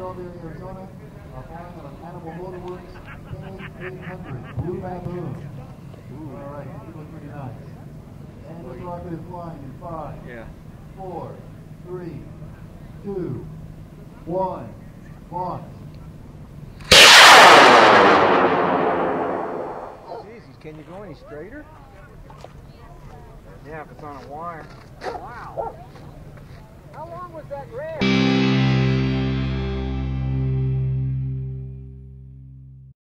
Strawberry, Arizona, flying on an Animal Motorworks K800 Blue Baboon. All right, you look pretty nice. And this rocket is flying in 5, 4, 3, 2, 1, launch. Jesus, can you go any straighter? Yeah, if it's on a wire. Wow. How long was that rail?